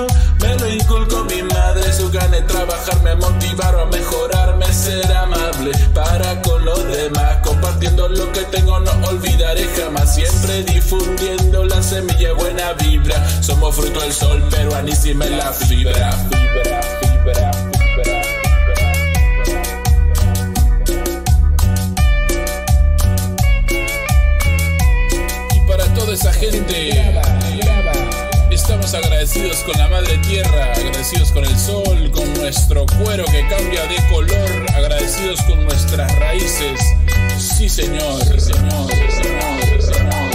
me lo inculcó mi madre. Su ganas de trabajar me motivaron a mejorarme, ser amable para con los demás. Compartiendo lo que tengo no olvidaré jamás. Siempre difundiendo la semilla buena vibra. Somos fruto del sol, pero anísima en la fibra. Y para toda esa gente, estamos agradecidos con la madre tierra, agradecidos con el sol, con nuestro cuero que cambia de color, agradecidos con nuestras raíces. Sí, señor, sí, señor, sí, señor, sí, señor.